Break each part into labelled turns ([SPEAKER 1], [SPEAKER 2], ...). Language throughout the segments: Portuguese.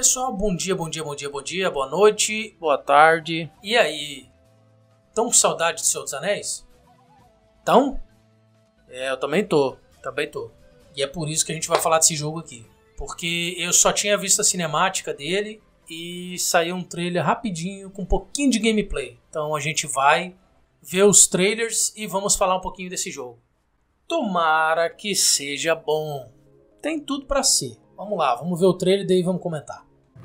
[SPEAKER 1] pessoal, bom dia, boa noite, boa tarde. E aí? Tão com saudade de Senhor dos Anéis? Tão? Eu também tô. E é por isso que a gente vai falar desse jogo aqui. Porque eu só tinha visto a cinemática dele e saiu um trailer rapidinho com um pouquinho de gameplay. Então a gente vai ver os trailers e vamos falar um pouquinho desse jogo. Tomara que seja bom. Tem tudo pra ser. Vamos lá, vamos ver o trailer e daí vamos comentar.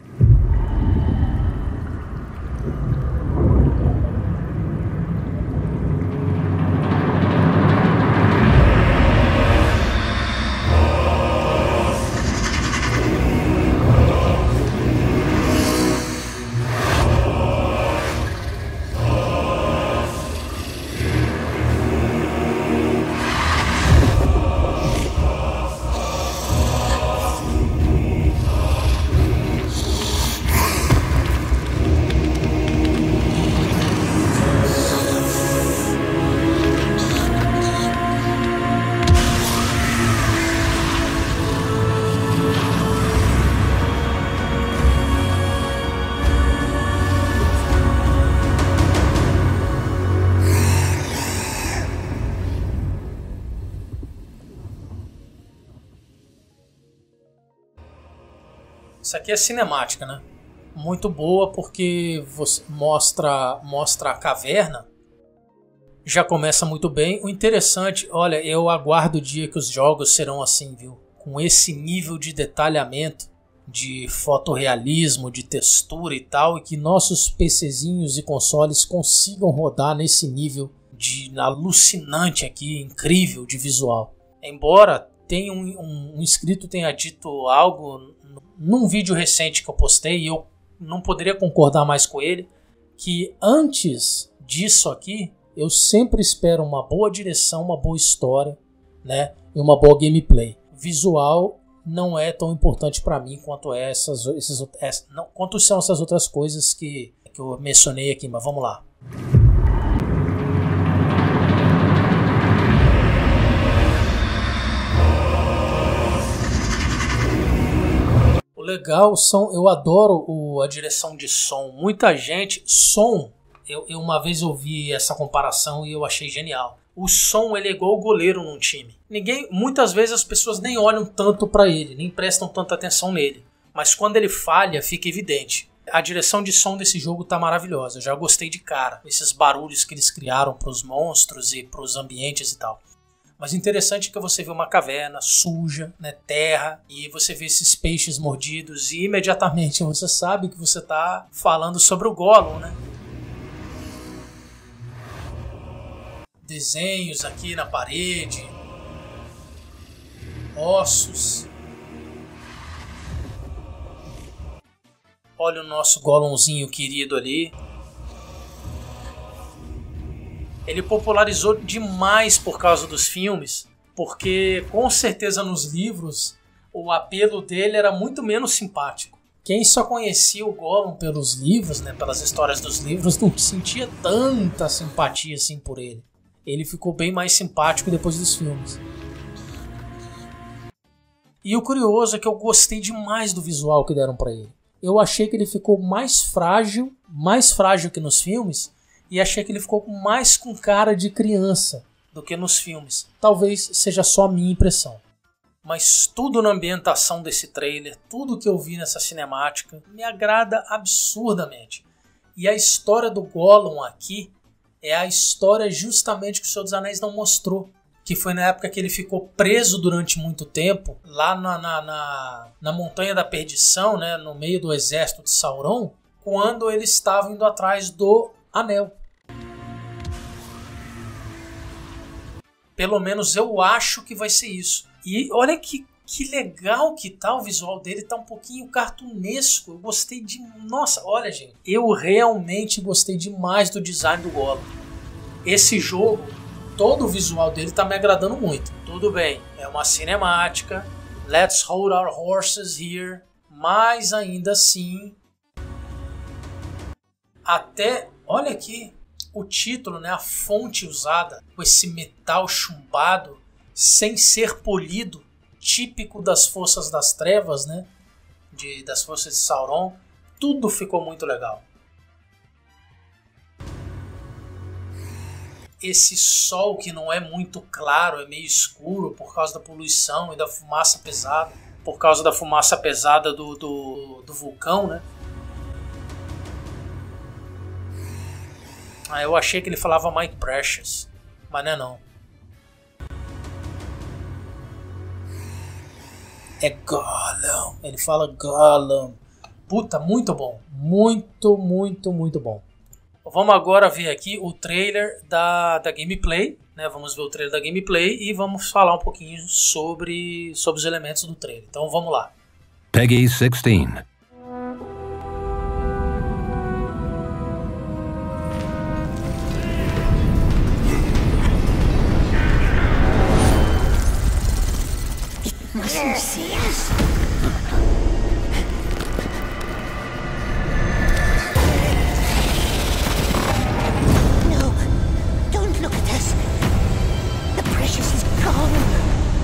[SPEAKER 1] Isso aqui é cinemática, né? Muito boa porque você mostra a caverna. Já começa muito bem. O interessante, olha, eu aguardo o dia que os jogos serão assim, viu? Com esse nível de detalhamento, de fotorrealismo, de textura e tal, e que nossos PCzinhos e consoles consigam rodar nesse nível de alucinante aqui, incrível de visual. Embora tenha um inscrito tenha dito algo num vídeo recente que eu postei, e eu não poderia concordar mais com ele, que antes disso aqui, eu sempre espero uma boa direção, uma boa história, né, e uma boa gameplay. Visual não é tão importante para mim quanto quanto são essas outras coisas que eu mencionei aqui, mas vamos lá. O legal eu adoro a direção de som. Muita gente, eu uma vez ouvi essa comparação e eu achei genial. O som ele é igual o goleiro num time. Muitas vezes as pessoas nem olham tanto para ele, nem prestam tanta atenção nele. Mas quando ele falha, fica evidente. A direção de som desse jogo tá maravilhosa. Eu já gostei de cara. Esses barulhos que eles criaram para os monstros e para os ambientes e tal. Mas interessante é que você vê uma caverna suja, né, terra, e você vê esses peixes mordidos e imediatamente você sabe que você está falando sobre o Gollum, né? Desenhos aqui na parede, ossos. Olha o nosso Gollumzinho querido ali. Ele popularizou demais por causa dos filmes, porque com certeza nos livros o apelo dele era muito menos simpático. Quem só conhecia o Gollum pelos livros, né, pelas histórias dos livros, não sentia tanta simpatia assim por ele. Ele ficou bem mais simpático depois dos filmes. E o curioso é que eu gostei demais do visual que deram para ele. Eu achei que ele ficou mais frágil que nos filmes, e achei que ele ficou mais com cara de criança do que nos filmes. Talvez seja só a minha impressão. Mas tudo na ambientação desse trailer, tudo que eu vi nessa cinemática, me agrada absurdamente. E a história do Gollum aqui é a história justamente que o Senhor dos Anéis não mostrou. Que foi na época que ele ficou preso durante muito tempo, lá na Montanha da Perdição, né, no meio do exército de Sauron, quando eles estavam indo atrás do Anel. Pelo menos eu acho que vai ser isso. E olha que legal que tá o visual dele, tá um pouquinho cartunesco. Eu gostei de... Nossa, olha gente, eu realmente gostei demais do design do Gollum. Esse jogo, todo o visual dele tá me agradando muito. Tudo bem, é uma cinemática, let's hold our horses here, mas ainda assim... Até, olha aqui... O título, né, a fonte usada com esse metal chumbado sem ser polido, típico das Forças das Trevas, né? das forças de Sauron. Tudo ficou muito legal. Esse sol que não é muito claro, é meio escuro por causa da poluição e da fumaça pesada. Por causa da fumaça pesada do vulcão, né? Eu achei que ele falava Mike Precious, mas não é não. É Gollum. Ele fala Gollum. Puta, muito bom. Muito, muito, muito bom. Vamos agora ver aqui o trailer da gameplay, né? Vamos ver o trailer da gameplay e vamos falar um pouquinho sobre os elementos do trailer. Então vamos lá.
[SPEAKER 2] Peggy 16.
[SPEAKER 3] Mustn't see us. No, don't look at us. The precious is gone.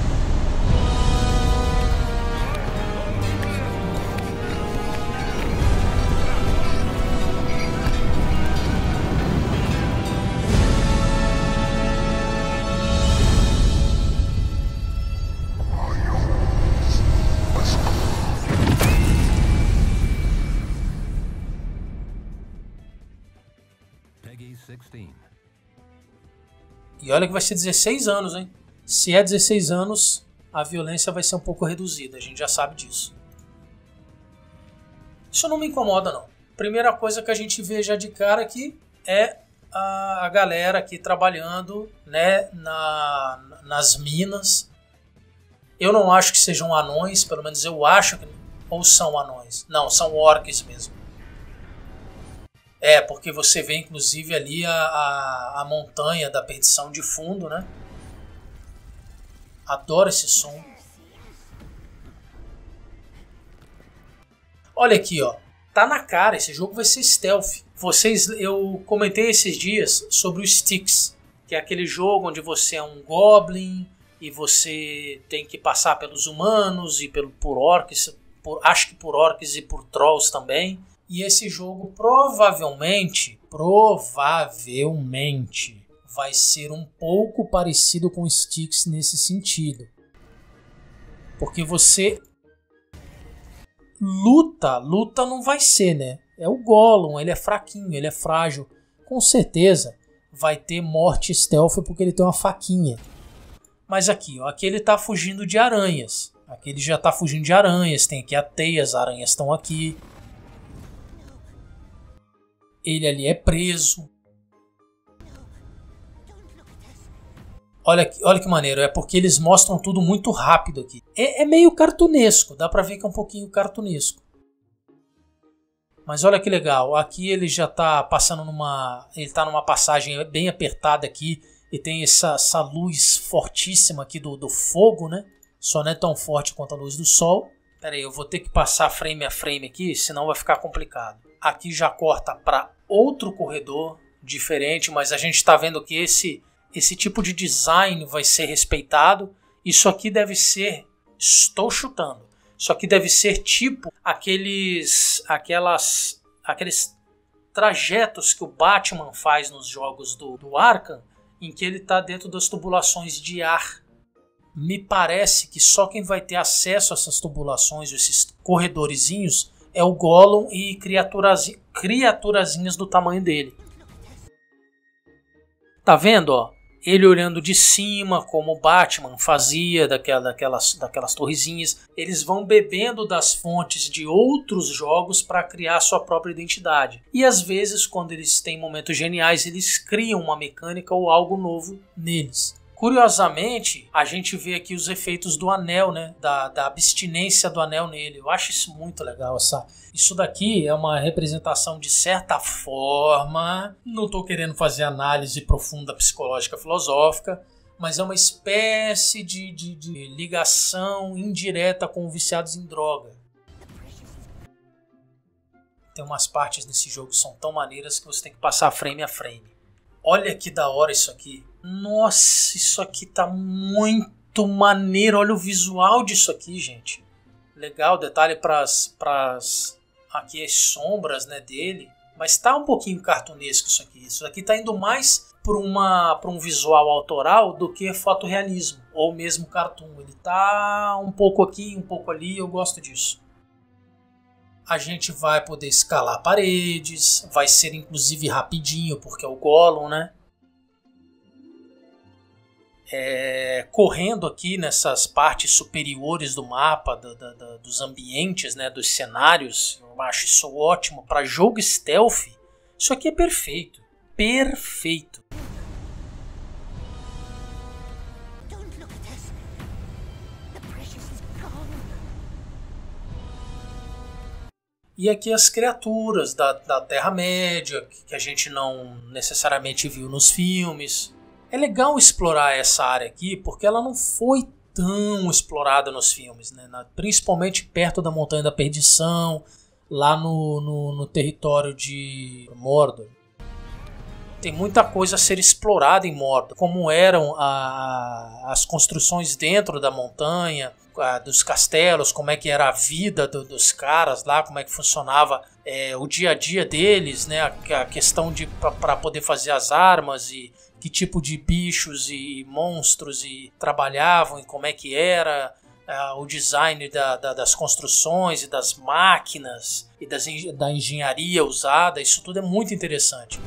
[SPEAKER 2] Peggy 16.
[SPEAKER 1] E olha que vai ser 16 anos, hein? Se é 16 anos, a violência vai ser um pouco reduzida. A gente já sabe disso. Isso não me incomoda, não. Primeira coisa que a gente vê já de cara aqui é a galera aqui trabalhando, né, nas minas. Eu não acho que sejam anões, pelo menos eu acho que... Ou são anões? Não, são orcs mesmo. Porque você vê inclusive ali a montanha da perdição de fundo, né? Adoro esse som. Olha aqui, ó. Tá na cara, esse jogo vai ser stealth. Eu comentei esses dias sobre o Styx, que é aquele jogo onde você é um goblin e você tem que passar pelos humanos e por orcs, acho que por orcs e por trolls também. E esse jogo provavelmente vai ser um pouco parecido com o Styx nesse sentido. Porque você luta não vai ser, né? É o Gollum, ele é fraquinho, ele é frágil. Com certeza vai ter morte stealth porque ele tem uma faquinha. Mas aqui, ó, aqui ele tá fugindo de aranhas. Aqui ele já tá fugindo de aranhas, tem aqui a teia, as aranhas estão aqui. Ele ali é preso. Olha que maneiro, é porque eles mostram tudo muito rápido aqui. É meio cartunesco, dá pra ver que é um pouquinho cartunesco. Mas olha que legal, aqui ele já tá passando ele tá numa passagem bem apertada aqui. E tem essa luz fortíssima aqui do fogo, né? Só não é tão forte quanto a luz do sol. Pera aí, eu vou ter que passar frame a frame aqui, senão vai ficar complicado. Aqui já corta para outro corredor diferente, mas a gente está vendo que esse tipo de design vai ser respeitado. Isso aqui deve ser, estou chutando, isso aqui deve ser tipo aqueles trajetos que o Batman faz nos jogos do Arkham, em que ele está dentro das tubulações de ar. Me parece que só quem vai ter acesso a essas tubulações, esses corredorzinhos, é o Gollum e criaturazinhas do tamanho dele. Tá vendo, ó? Ele olhando de cima, como o Batman fazia daquelas torrezinhas. Eles vão bebendo das fontes de outros jogos para criar sua própria identidade. E às vezes, quando eles têm momentos geniais, eles criam uma mecânica ou algo novo neles. Curiosamente, a gente vê aqui os efeitos do anel, né? Da abstinência do anel nele. Eu acho isso muito legal. Isso daqui é uma representação de certa forma. Não estou querendo fazer análise profunda psicológica filosófica, mas é uma espécie de ligação indireta com viciados em droga. Tem umas partes nesse jogo que são tão maneiras que você tem que passar frame a frame. Olha que da hora isso aqui. Nossa, isso aqui tá muito maneiro. Olha o visual disso aqui, gente. Legal, detalhe para aqui as sombras, né, dele. Mas tá um pouquinho cartunesco isso aqui. Isso aqui tá indo mais para um visual autoral do que fotorrealismo. Ou mesmo cartoon. Ele tá um pouco aqui, um pouco ali. Eu gosto disso. A gente vai poder escalar paredes. Vai ser inclusive rapidinho, porque é o Gollum, né? Correndo aqui nessas partes superiores do mapa, dos ambientes, né, dos cenários. Eu acho isso ótimo para jogo stealth. Isso aqui é perfeito, perfeito. E aqui as criaturas da Terra-média, que a gente não necessariamente viu nos filmes. É legal explorar essa área aqui, porque ela não foi tão explorada nos filmes, né? Principalmente perto da Montanha da Perdição, lá no território de Mordor. Tem muita coisa a ser explorada em Mordor, como eram as construções dentro da montanha, dos castelos, como é que era a vida dos caras lá, como é que funcionava o dia a dia deles, né? A questão para poder fazer as armas e que tipo de bichos e monstros trabalhavam e como é que era o design das construções e das máquinas e da engenharia usada. Isso tudo é muito interessante.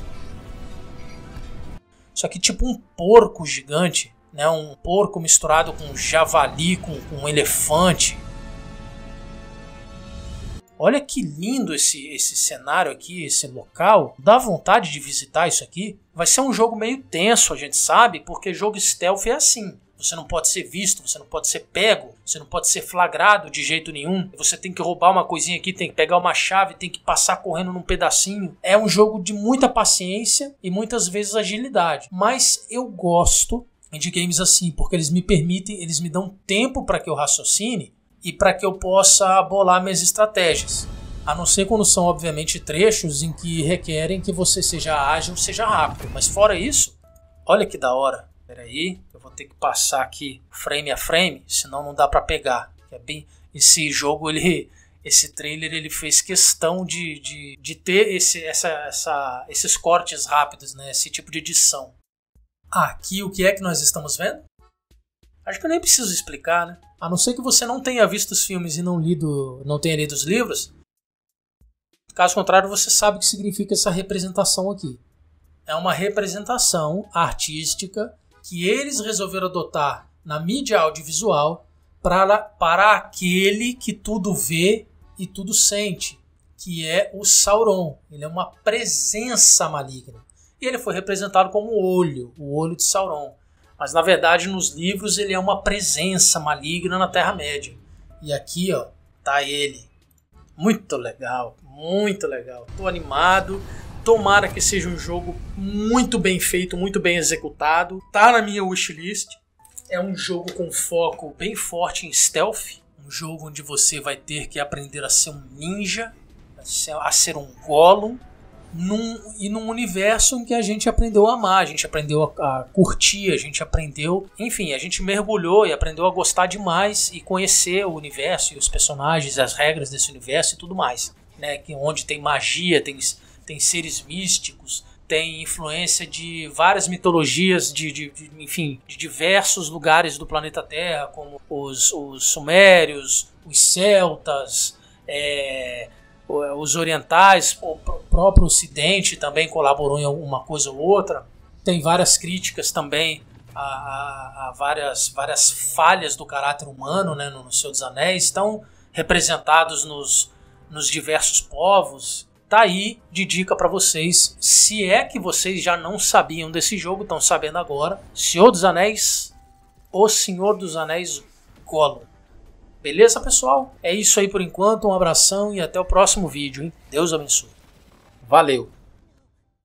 [SPEAKER 1] Isso aqui tipo um porco gigante, né? Um porco misturado com um javali, com um elefante. Olha que lindo esse cenário aqui, esse local. Dá vontade de visitar isso aqui. Vai ser um jogo meio tenso, a gente sabe, porque jogo stealth é assim. Você não pode ser visto, você não pode ser pego, você não pode ser flagrado de jeito nenhum. Você tem que roubar uma coisinha aqui, tem que pegar uma chave, tem que passar correndo num pedacinho. É um jogo de muita paciência e muitas vezes agilidade. Mas eu gosto de games assim, porque eles me permitem, eles me dão tempo para que eu raciocine e para que eu possa bolar minhas estratégias. A não ser quando são, obviamente, trechos em que requerem que você seja ágil, seja rápido. Mas fora isso, olha que da hora. Espera aí, eu vou ter que passar aqui frame a frame, senão não dá para pegar. É bem, esse jogo, esse trailer, ele fez questão de ter esses cortes rápidos, né? Esse tipo de edição. Aqui, o que é que nós estamos vendo? Acho que eu nem preciso explicar, né? A não ser que você não tenha visto os filmes e não tenha lido os livros. Caso contrário, você sabe o que significa essa representação aqui. É uma representação artística que eles resolveram adotar na mídia audiovisual para aquele que tudo vê e tudo sente, que é o Sauron. Ele é uma presença maligna. E ele foi representado como o olho de Sauron. Mas na verdade nos livros ele é uma presença maligna na Terra-média. E aqui, ó, tá ele. Muito legal, muito legal. Tô animado. Tomara que seja um jogo muito bem feito, muito bem executado. Tá na minha wishlist. É um jogo com foco bem forte em stealth. Um jogo onde você vai ter que aprender a ser um ninja, a ser um Gollum. Num universo em que a gente aprendeu a amar, a gente aprendeu a curtir, a gente aprendeu, enfim, a gente mergulhou e aprendeu a gostar demais e conhecer o universo e os personagens, as regras desse universo e tudo mais, né? Onde tem magia, tem seres místicos, tem influência de várias mitologias enfim, de diversos lugares do planeta Terra, como os sumérios, os celtas, os orientais, o próprio Ocidente também colaborou em alguma coisa ou outra. Tem várias críticas também a várias falhas do caráter humano, né, no Senhor dos Anéis, estão representados nos diversos povos. Tá aí de dica para vocês, se é que vocês já não sabiam desse jogo, estão sabendo agora. Senhor dos Anéis, o Senhor dos Anéis Gollum. Beleza, pessoal? É isso aí por enquanto, um abração e até o próximo vídeo, hein? Deus abençoe. Valeu!